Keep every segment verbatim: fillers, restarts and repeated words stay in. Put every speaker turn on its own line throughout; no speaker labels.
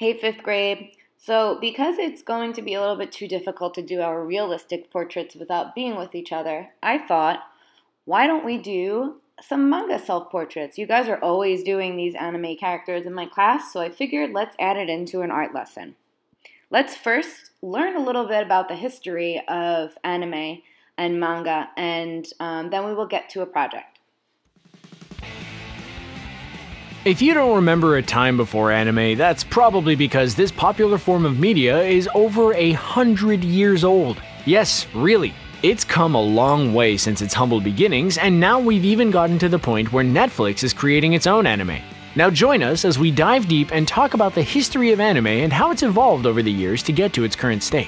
Hey, fifth grade. So, because it's going to be a little bit too difficult to do our realistic portraits without being with each other, I thought, why don't we do some manga self-portraits? You guys are always doing these anime characters in my class, so I figured let's add it into an art lesson. Let's first learn a little bit about the history of anime and manga, and um, then we will get to a project.
If you don't remember a time before anime, that's probably because this popular form of media is over a hundred years old. Yes, really. It's come a long way since its humble beginnings, and now we've even gotten to the point where Netflix is creating its own anime. Now join us as we dive deep and talk about the history of anime and how it's evolved over the years to get to its current state.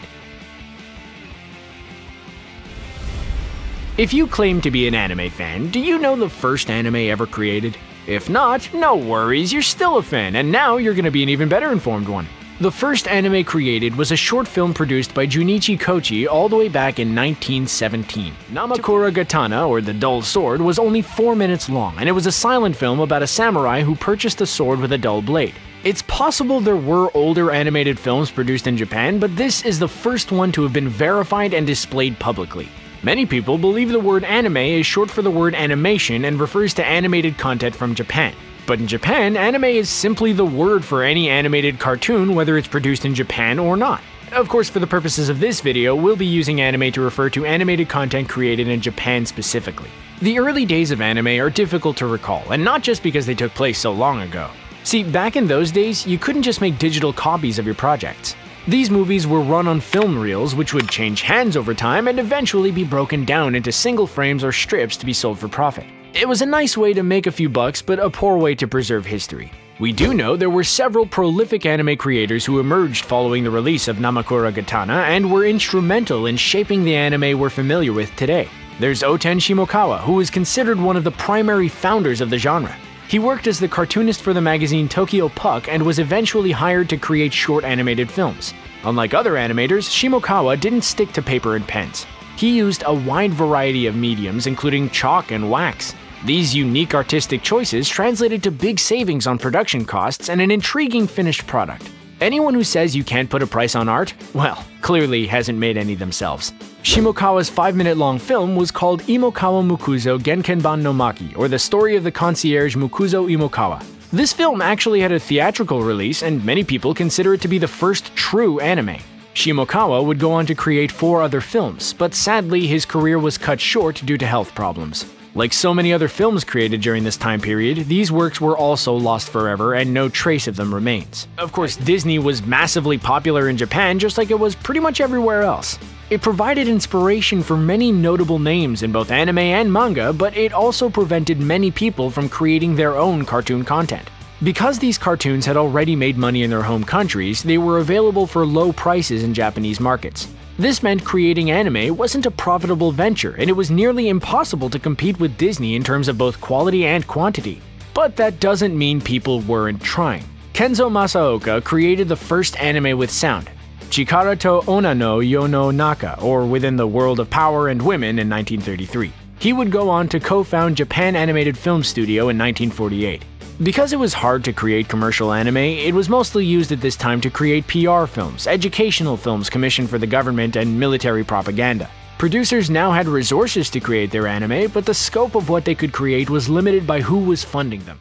If you claim to be an anime fan, do you know the first anime ever created? If not, no worries, you're still a fan, and now you're gonna be an even better informed one. The first anime created was a short film produced by Junichi Kochi all the way back in nineteen seventeen. Namakura Gatana, or the Dull Sword, was only four minutes long, and it was a silent film about a samurai who purchased a sword with a dull blade. It's possible there were older animated films produced in Japan, but this is the first one to have been verified and displayed publicly. Many people believe the word anime is short for the word animation and refers to animated content from Japan. But in Japan, anime is simply the word for any animated cartoon, whether it's produced in Japan or not. Of course, for the purposes of this video, we'll be using anime to refer to animated content created in Japan specifically. The early days of anime are difficult to recall, and not just because they took place so long ago. See, back in those days, you couldn't just make digital copies of your projects. These movies were run on film reels, which would change hands over time and eventually be broken down into single frames or strips to be sold for profit. It was a nice way to make a few bucks, but a poor way to preserve history. We do know there were several prolific anime creators who emerged following the release of Namakura Gatana and were instrumental in shaping the anime we're familiar with today. There's Oten Shimokawa, who is considered one of the primary founders of the genre. He worked as the cartoonist for the magazine Tokyo Puck and was eventually hired to create short animated films. Unlike other animators, Shimokawa didn't stick to paper and pens. He used a wide variety of mediums, including chalk and wax. These unique artistic choices translated to big savings on production costs and an intriguing finished product. Anyone who says you can't put a price on art, well, clearly hasn't made any themselves. Shimokawa's five-minute-long film was called Imokawa Mukuzo Genkenban no Maki, or the story of the concierge Mukuzo Imokawa. This film actually had a theatrical release, and many people consider it to be the first true anime. Shimokawa would go on to create four other films, but sadly his career was cut short due to health problems. Like so many other films created during this time period, these works were also lost forever and no trace of them remains. Of course, Disney was massively popular in Japan just like it was pretty much everywhere else. It provided inspiration for many notable names in both anime and manga, but it also prevented many people from creating their own cartoon content. Because these cartoons had already made money in their home countries, they were available for low prices in Japanese markets. This meant creating anime wasn't a profitable venture, and it was nearly impossible to compete with Disney in terms of both quality and quantity. But that doesn't mean people weren't trying. Kenzo Masaoka created the first anime with sound, Chikara to Ona no Yo no Naka, or Within the World of Power and Women, in nineteen thirty-three. He would go on to co-found Japan Animated Film Studio in nineteen forty-eight. Because it was hard to create commercial anime, it was mostly used at this time to create P R films, educational films commissioned for the government, and military propaganda. Producers now had resources to create their anime, but the scope of what they could create was limited by who was funding them.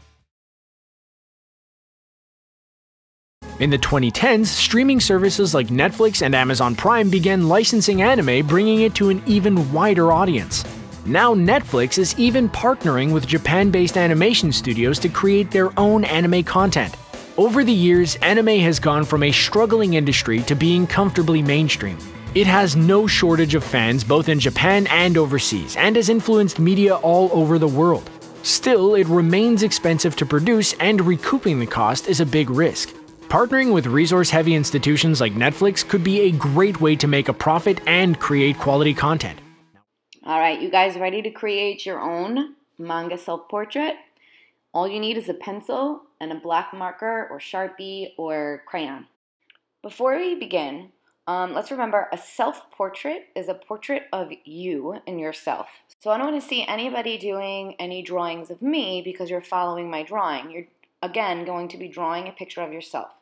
In the twenty tens, streaming services like Netflix and Amazon Prime began licensing anime, bringing it to an even wider audience. Now Netflix is even partnering with Japan-based animation studios to create their own anime content. Over the years, anime has gone from a struggling industry to being comfortably mainstream. It has no shortage of fans both in Japan and overseas, and has influenced media all over the world. Still, it remains expensive to produce, and recouping the cost is a big risk. Partnering with resource-heavy institutions like Netflix could be a great way to make a profit and create quality content.
All right, you guys ready to create your own manga self-portrait? All you need is a pencil and a black marker or Sharpie or crayon. Before we begin, um, let's remember a self-portrait is a portrait of you and yourself. So I don't want to see anybody doing any drawings of me because you're following my drawing. You're, again, going to be drawing a picture of yourself.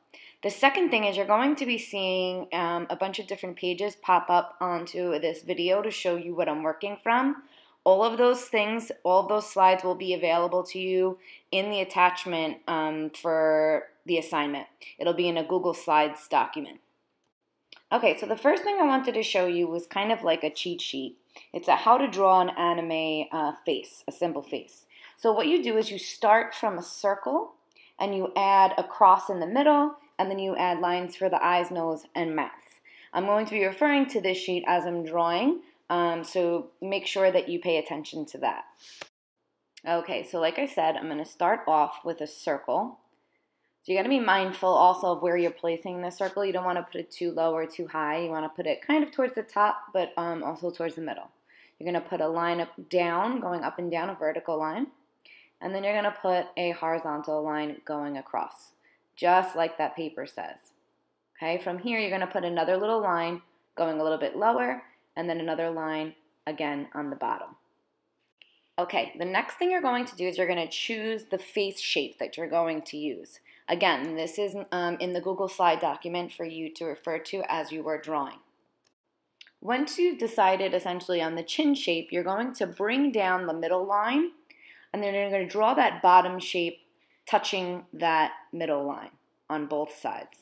The second thing is you're going to be seeing um, a bunch of different pages pop up onto this video to show you what I'm working from. All of those things, all of those slides will be available to you in the attachment um, for the assignment. It'll be in a Google Slides document. Okay, so the first thing I wanted to show you was kind of like a cheat sheet. It's a how to draw an anime uh, face, a simple face. So what you do is you start from a circle and you add a cross in the middle, and then you add lines for the eyes, nose, and mouth. I'm going to be referring to this sheet as I'm drawing, um, so make sure that you pay attention to that. Okay, so like I said, I'm going to start off with a circle. So you got to be mindful also of where you're placing the circle. You don't want to put it too low or too high. You want to put it kind of towards the top, but um, also towards the middle. You're going to put a line up down, going up and down, a vertical line. And then you're going to put a horizontal line going across, just like that paper says. Okay, from here you're going to put another little line going a little bit lower, and then another line again on the bottom. Okay, the next thing you're going to do is you're going to choose the face shape that you're going to use. Again, this is um, in the Google Slide document for you to refer to as you are drawing. Once you've decided essentially on the chin shape, you're going to bring down the middle line, and then you're going to draw that bottom shape touching that middle line on both sides.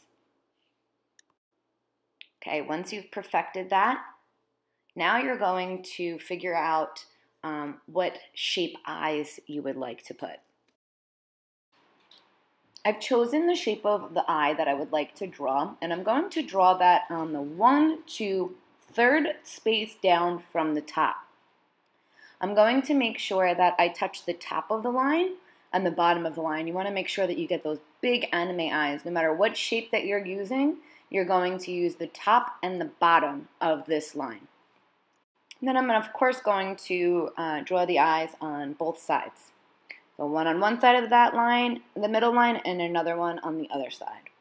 Okay, once you've perfected that, now you're going to figure out um, what shape eyes you would like to put. I've chosen the shape of the eye that I would like to draw, and I'm going to draw that on the one to third space down from the top. I'm going to make sure that I touch the top of the line and the bottom of the line. You want to make sure that you get those big anime eyes. No matter what shape that you're using, you're going to use the top and the bottom of this line. And then I'm of course going to uh, draw the eyes on both sides. So one on one side of that line, the middle line, and another one on the other side.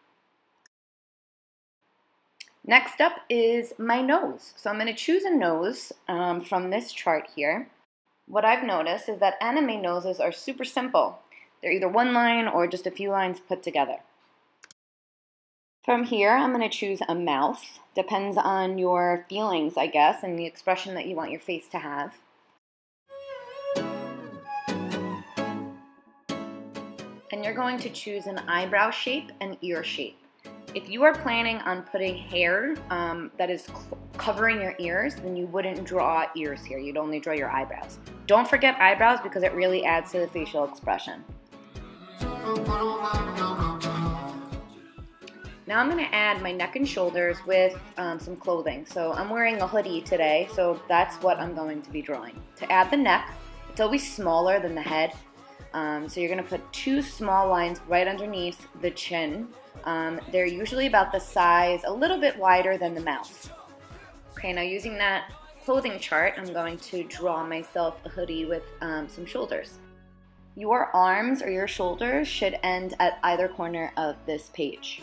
Next up is my nose. So I'm going to choose a nose um, from this chart here. What I've noticed is that anime noses are super simple. They're either one line or just a few lines put together. From here, I'm going to choose a mouth. Depends on your feelings, I guess, and the expression that you want your face to have. And you're going to choose an eyebrow shape and ear shape. If you are planning on putting hair um, that is covering your ears, then you wouldn't draw ears here. You'd only draw your eyebrows. Don't forget eyebrows because it really adds to the facial expression. Now I'm going to add my neck and shoulders with um, some clothing. So I'm wearing a hoodie today, so that's what I'm going to be drawing. To add the neck, it's always smaller than the head. Um, so you're going to put two small lines right underneath the chin. Um, they're usually about the size, a little bit wider than the mouth. Okay, now using that clothing chart, I'm going to draw myself a hoodie with um, some shoulders. Your arms or your shoulders should end at either corner of this page.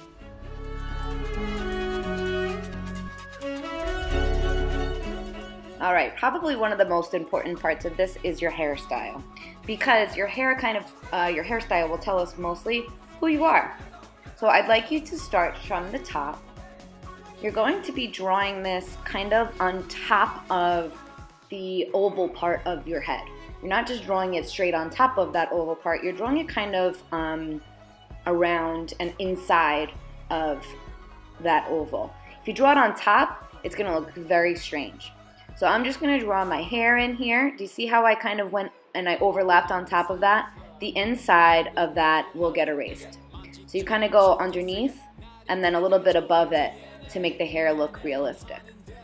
Alright, probably one of the most important parts of this is your hairstyle, because your hair kind of, uh, your hairstyle will tell us mostly who you are. So I'd like you to start from the top. You're going to be drawing this kind of on top of the oval part of your head. You're not just drawing it straight on top of that oval part, you're drawing it kind of um, around and inside of that oval. If you draw it on top, it's going to look very strange. So I'm just going to draw my hair in here. Do you see how I kind of went and I overlapped on top of that? The inside of that will get erased. So you kind of go underneath and then a little bit above it to make the hair look realistic.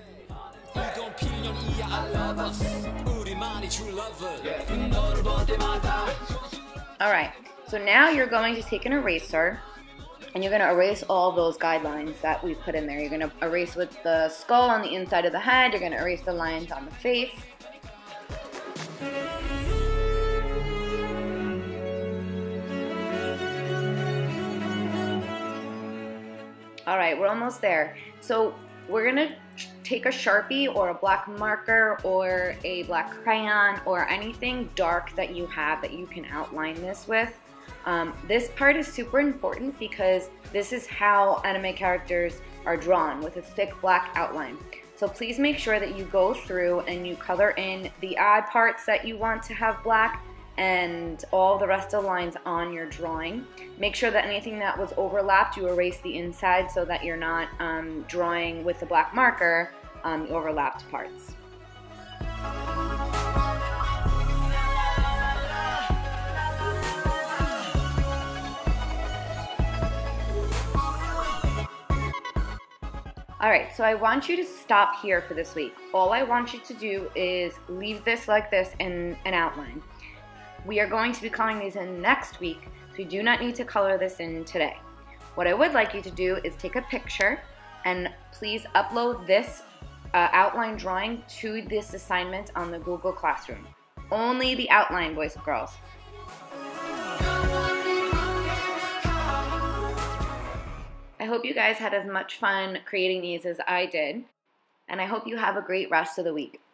Alright, so now you're going to take an eraser and you're going to erase all those guidelines that we've put in there. You're going to erase with the skull on the inside of the head, you're going to erase the lines on the face. Alright, we're almost there. So we're going to take a Sharpie or a black marker or a black crayon or anything dark that you have that you can outline this with. Um, this part is super important because this is how anime characters are drawn, with a thick black outline. So please make sure that you go through and you color in the eye parts that you want to have black and all the rest of the lines on your drawing. Make sure that anything that was overlapped, you erase the inside so that you're not um, drawing with the black marker um, the overlapped parts. Alright, so I want you to stop here for this week. All I want you to do is leave this like this in an outline. We are going to be coloring these in next week, so you do not need to color this in today. What I would like you to do is take a picture and please upload this uh, outline drawing to this assignment on the Google Classroom. Only the outline, boys and girls. I hope you guys had as much fun creating these as I did, and I hope you have a great rest of the week.